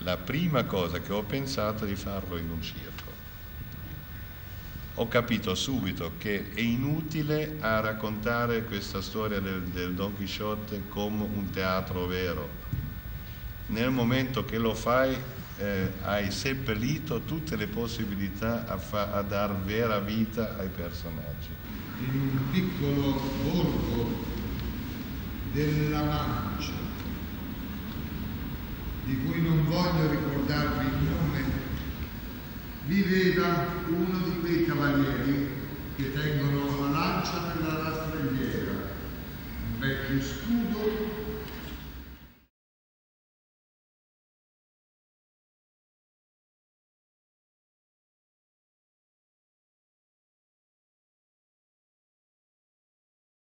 la prima cosa che ho pensato è di farlo in un circo. Ho capito subito che è inutile a raccontare questa storia del Don Chisciotte come un teatro vero. Nel momento che lo fai hai seppellito tutte le possibilità a dar vera vita ai personaggi. In un piccolo borgo della Marca